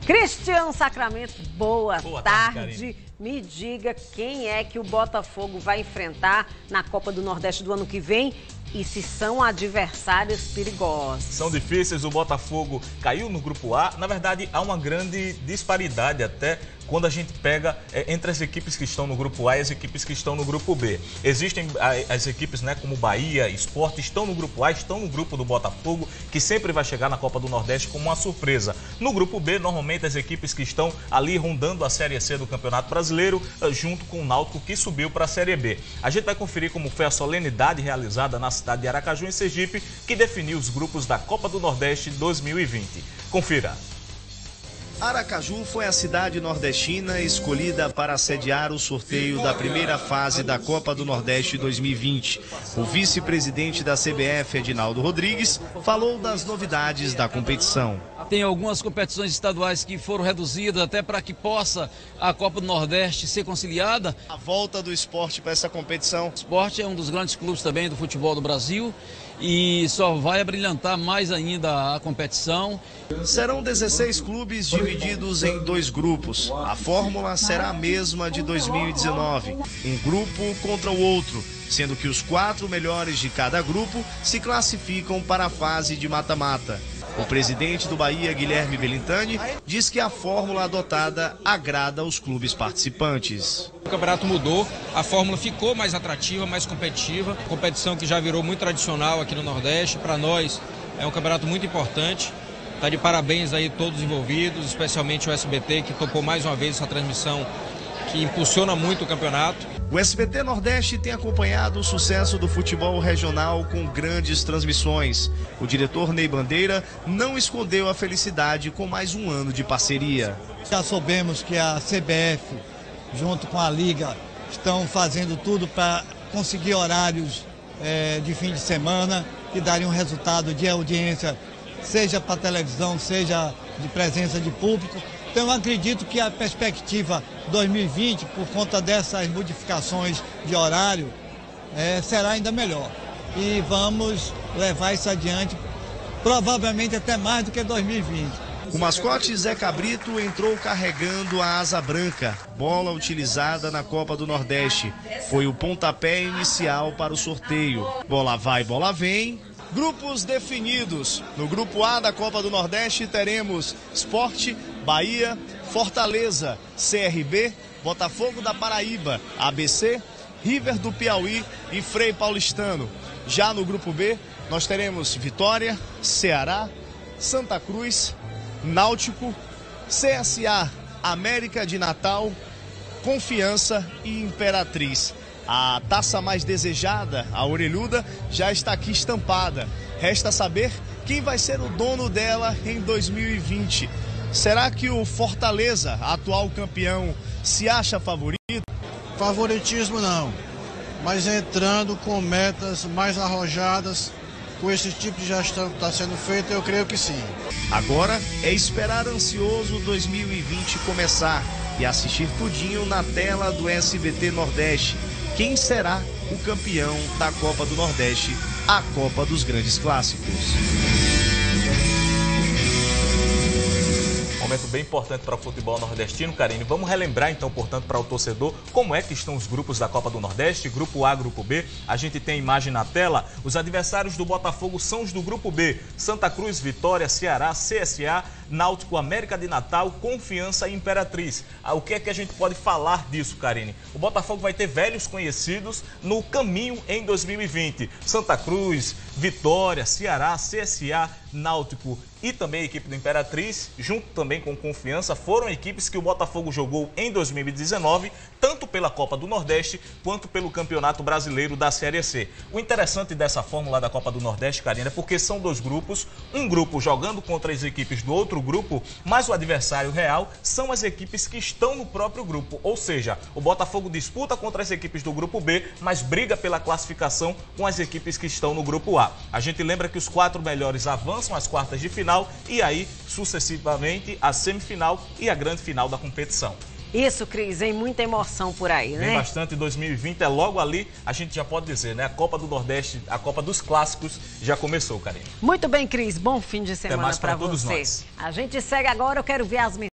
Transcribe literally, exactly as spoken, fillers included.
Cristiano Sacramento, boa, boa tarde. tarde. Me diga quem é que o Botafogo vai enfrentar na Copa do Nordeste do ano que vem e se são adversários perigosos. São difíceis, o Botafogo caiu no grupo A. Na verdade, há uma grande disparidade até quando a gente pega é, entre as equipes que estão no grupo A e as equipes que estão no grupo B. Existem as equipes, né, como Bahia, Sport, estão no grupo A, estão no grupo do Botafogo, que sempre vai chegar na Copa do Nordeste como uma surpresa. No grupo B, normalmente as equipes que estão ali rondando a Série C do Campeonato Brasileiro, junto com o Náutico, que subiu para a Série B. A gente vai conferir como foi a solenidade realizada na cidade de Aracaju, em Sergipe, que definiu os grupos da Copa do Nordeste dois mil e vinte. Confira. Aracaju foi a cidade nordestina escolhida para sediar o sorteio da primeira fase da Copa do Nordeste dois mil e vinte. O vice-presidente da C B F, Edinaldo Rodrigues, falou das novidades da competição. Tem algumas competições estaduais que foram reduzidas até para que possa a Copa do Nordeste ser conciliada. A volta do esporte para essa competição. O esporte é um dos grandes clubes também do futebol do Brasil e só vai abrilhantar mais ainda a competição. Serão dezesseis clubes divididos em dois grupos. A fórmula será a mesma de dois mil e dezenove, um grupo contra o outro, sendo que os quatro melhores de cada grupo se classificam para a fase de mata-mata. O presidente do Bahia, Guilherme Belintani, diz que a fórmula adotada agrada aos clubes participantes. O campeonato mudou, a fórmula ficou mais atrativa, mais competitiva, competição que já virou muito tradicional aqui no Nordeste. Para nós é um campeonato muito importante. Está de parabéns aí todos os envolvidos, especialmente o S B T, que topou mais uma vez essa transmissão que impulsiona muito o campeonato. O S B T Nordeste tem acompanhado o sucesso do futebol regional com grandes transmissões. O diretor Ney Bandeira não escondeu a felicidade com mais um ano de parceria. Já soubemos que a C B F, junto com a Liga, estão fazendo tudo para conseguir horários é, de fim de semana que dariam um resultado de audiência, seja para televisão, seja de presença de público. Então eu acredito que a perspectiva dois mil e vinte, por conta dessas modificações de horário, é, será ainda melhor. E vamos levar isso adiante, provavelmente até mais do que dois mil e vinte. O mascote Zé Cabrito entrou carregando a asa branca, bola utilizada na Copa do Nordeste. Foi o pontapé inicial para o sorteio. Bola vai, bola vem. Grupos definidos. No grupo A da Copa do Nordeste teremos Sport, Bahia, Fortaleza, C R B, Botafogo da Paraíba, A B C, River do Piauí e Frei Paulistano. Já no grupo B, nós teremos Vitória, Ceará, Santa Cruz, Náutico, C S A, América de Natal, Confiança e Imperatriz. A taça mais desejada, a orelhuda, já está aqui estampada. Resta saber quem vai ser o dono dela em dois mil e vinte. Será que o Fortaleza, atual campeão, se acha favorito? Favoritismo não, mas entrando com metas mais arrojadas, com esse tipo de gestão que está sendo feita, eu creio que sim. Agora é esperar ansioso dois mil e vinte começar e assistir tudinho na tela do S B T Nordeste. Quem será o campeão da Copa do Nordeste, a Copa dos Grandes Clássicos? Momento bem importante para o futebol nordestino, Karine. Vamos relembrar então, portanto, para o torcedor como é que estão os grupos da Copa do Nordeste, grupo A, grupo B. A gente tem a imagem na tela. Os adversários do Botafogo são os do grupo B: Santa Cruz, Vitória, Ceará, C S A, Náutico, América de Natal, Confiança e Imperatriz. O que é que a gente pode falar disso, Karine? O Botafogo vai ter velhos conhecidos no caminho em dois mil e vinte. Santa Cruz, Vitória, Ceará, C S A, Náutico e também a equipe do Imperatriz, junto também com Confiança, foram equipes que o Botafogo jogou em dois mil e dezenove, tanto pela Copa do Nordeste quanto pelo Campeonato Brasileiro da Série C. O interessante dessa fórmula da Copa do Nordeste, Karine, é porque são dois grupos, um grupo jogando contra as equipes do outro grupo, mas o adversário real são as equipes que estão no próprio grupo, ou seja, o Botafogo disputa contra as equipes do grupo B, mas briga pela classificação com as equipes que estão no grupo A. A gente lembra que os quatro melhores avançam às quartas de final e aí, sucessivamente, a semifinal e a grande final da competição. Isso, Cris, tem muita emoção por aí, né? Tem bastante. dois mil e vinte é logo ali, a gente já pode dizer, né? A Copa do Nordeste, a Copa dos Clássicos já começou, Karine. Muito bem, Cris. Bom fim de semana para você. Todos nós. A gente segue agora, eu quero ver as